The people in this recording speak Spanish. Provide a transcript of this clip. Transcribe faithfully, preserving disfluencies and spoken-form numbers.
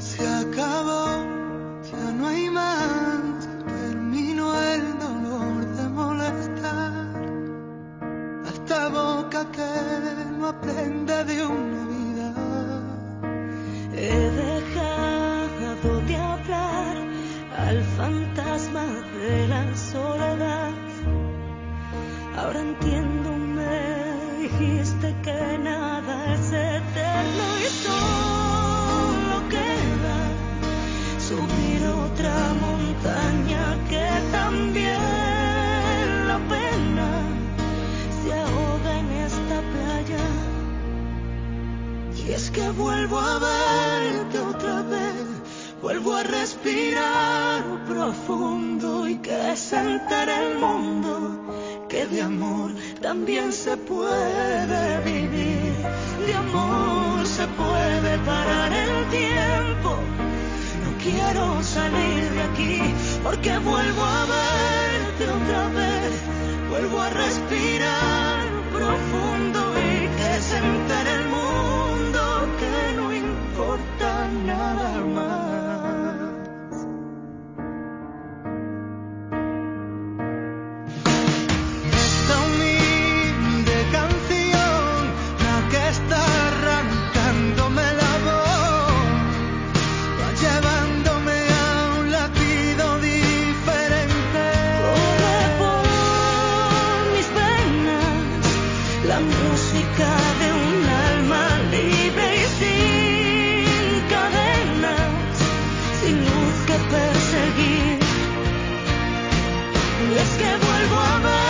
Se acabó, ya no hay más. Terminó el dolor de molestar a esta boca que no aprende de una vida. He dejado de hablar al fantasma de la soledad. Ahora entiendo, me dijiste que nada es eterno y solo queda subir otra montaña, que también la pena se ahoga en esta playa. Y es que vuelvo a verte otra vez, vuelvo a respirar profundo y que se entere el mundo que de amor también se puede vivir, de amor se puede parar el tiempo. No quiero salir de aquí porque vuelvo a verte otra vez, vuelvo a respirar profundo y que se entere el mundo que no importa nada más. Es que vuelvo a ver